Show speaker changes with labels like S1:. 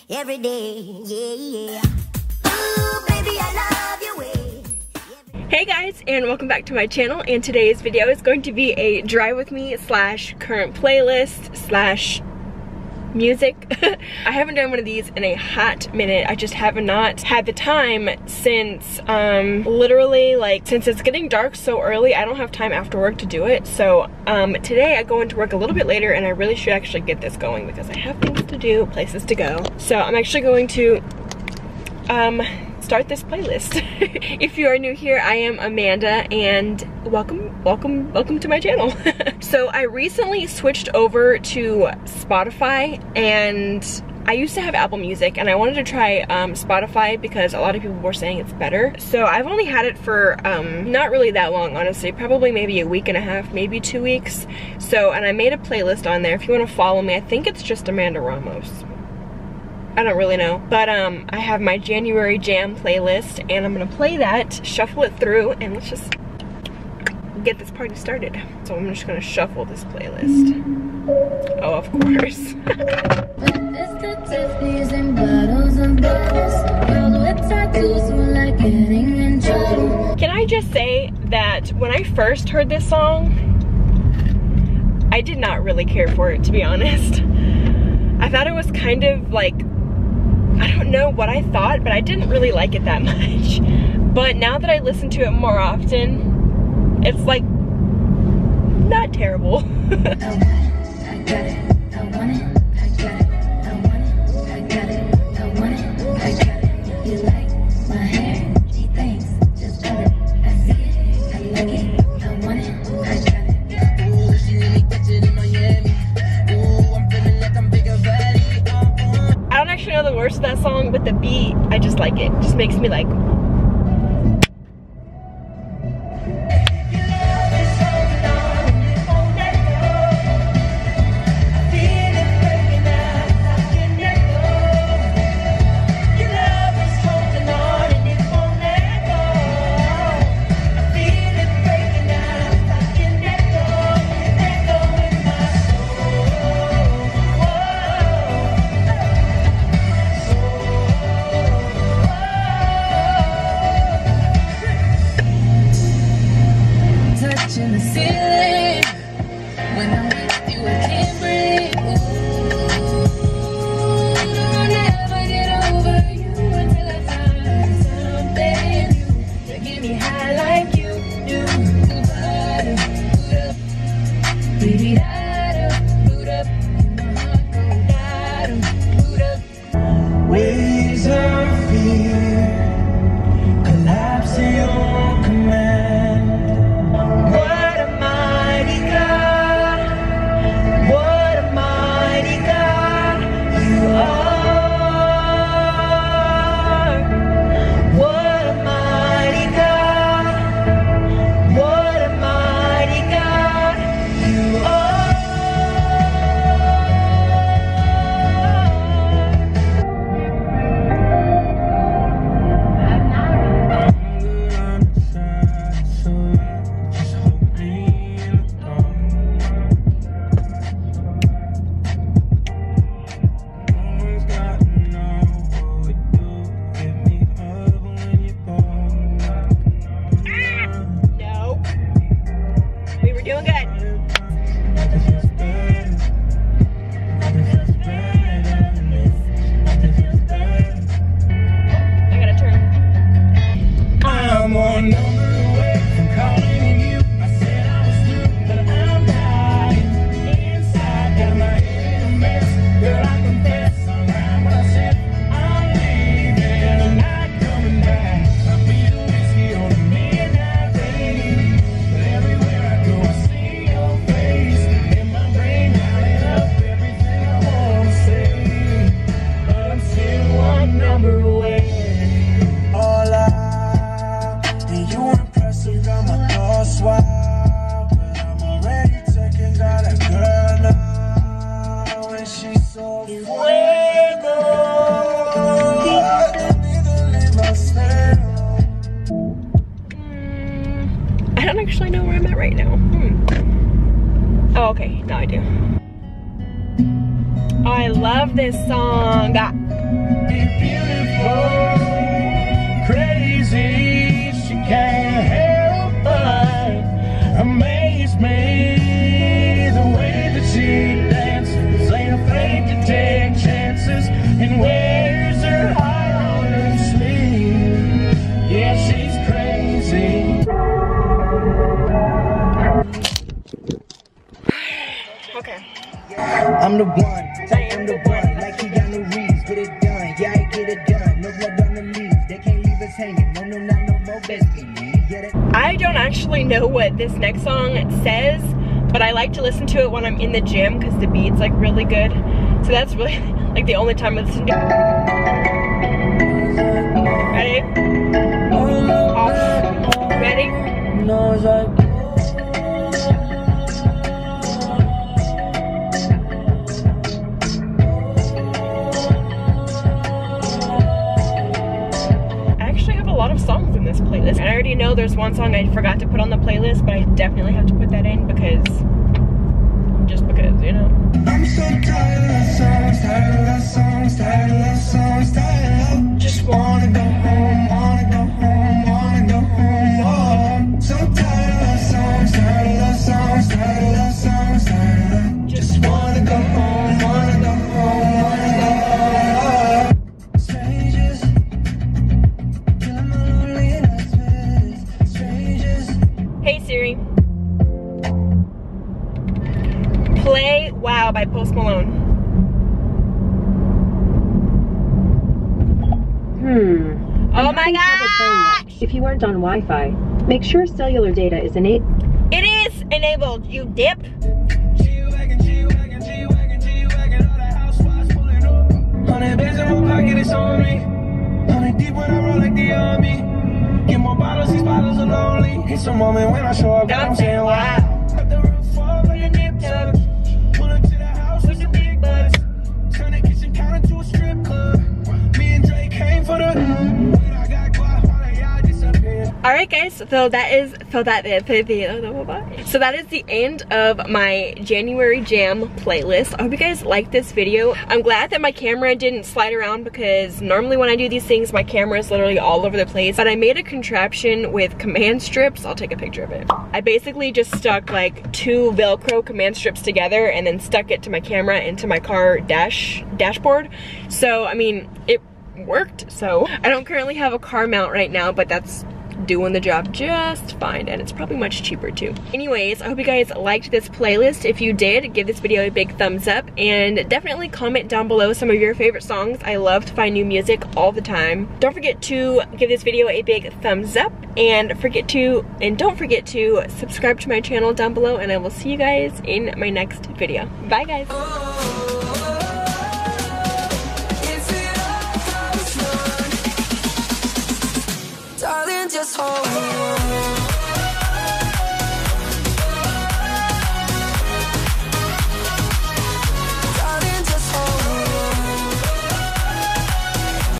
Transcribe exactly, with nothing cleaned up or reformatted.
S1: every day, yeah, yeah. Ooh, baby, I love your way.
S2: Hey guys, and welcome back to my channel, and today's video is going to be a drive with me slash current playlist slash music. I haven't done one of these in a hot minute. I just have not had the time since um literally like since it's getting dark so early. I don't have time after work to do it. So um today I go into work a little bit later, and I really should actually get this going because I have things to do, places to go. So I'm actually going to um start this playlist. If you are new here, I am Amanda, and welcome welcome welcome to my channel. So I recently switched over to Spotify, and I used to have Apple Music, and I wanted to try um, Spotify because a lot of people were saying it's better. So I've only had it for um, not really that long, honestly, probably maybe a week and a half, maybe two weeks. So, and I made a playlist on there. If you want to follow me, I think it's just Amanda Ramos. I don't really know, but um, I have my January Jam playlist, and I'm gonna play that, shuffle it through, and let's just get this party started. So I'm just gonna shuffle this playlist. Oh, of course. Can I just say that when I first heard this song, I did not really care for it, to be honest. I thought it was kind of like, I don't know what I thought, but I didn't really like it that much. But now that I listen to it more often, it's like not terrible. The words of that song, but the beat, I just like it. It just makes me like, actually know where I'm at right now. Hmm. Oh, okay, now I do. Oh, I love this song. Ah.
S3: Crazy, she can't help but amaze me. The way that she dances, ain't afraid to take chances, and wears her heart on her sleeve. Yeah, she's crazy.
S2: Okay.
S3: I'm the one, I am the one, like Keanu Reeves, get it done, yeah, I get it done, no blood on the leaves, they can't leave us hanging, no, no, not no more bestie, get it?
S2: I don't actually know what this next song says, but I like to listen to it when I'm in the gym because the beat's like really good, so that's really like the only time I listen to it. Ready? Off. Ready?
S3: No, it's like
S2: a lot of songs in this playlist, and I already know there's one song I forgot to put on the playlist, but I definitely have to put that in because just because, you know.
S3: I'm so tired of love songs, tired of love songs, tired of love songs, tired of just wanna go home, wanna go home, wanna go home, oh. So tired of love songs, tired of love songs, tired of love songs, tired of just wanna go home, wanna go home, wanna go home. Strangers.
S2: Hey Siri, play Wow by Post Malone.
S4: Hmm.
S2: Oh my god!
S4: If you aren't on Wi-Fi, make sure cellular data is enabled.
S2: It is enabled, you dip.
S3: G-Wagon, G-Wagon, G-Wagon, G-Wagon, all the housewives pulling up. Hundred bands in my pocket, it's on me. Hundred deep when I roll like the army. Get more bottles, these bottles are lonely. It's a moment when I show up,
S2: Don't
S3: I'm
S2: say
S3: saying
S2: wow.
S3: wow. Cut the roof off like a nip tuck. Pull up to the house with the big butts. Turn the kitchen counter to a strip club. Me and Drake came for the. When I got quiet, all of y'all disappeared.
S2: Alright guys, so that is so that is so that is the end of my January Jam playlist. I hope you guys liked this video. I'm glad that my camera didn't slide around because normally when I do these things my camera is literally all over the place, but I made a contraption with command strips. I'll take a picture of it. I basically just stuck like two Velcro command strips together and then stuck it to my camera into my car dash dashboard. So I mean it worked. So I don't currently have a car mount right now, but that's doing the job just fine, and it's probably much cheaper too. Anyways, I hope you guys liked this playlist. If you did, give this video a big thumbs up and definitely comment down below some of your favorite songs. I love to find new music all the time. Don't forget to give this video a big thumbs up and forget to and don't forget to subscribe to my channel down below, and I will see you guys in my next video. Bye guys.